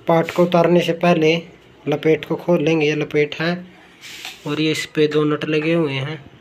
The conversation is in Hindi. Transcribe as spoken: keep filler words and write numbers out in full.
पार्ट को उतारने से पहले लपेट को खोल लेंगे। ये लपेट है और ये इस पे दो नट लगे हुए हैं।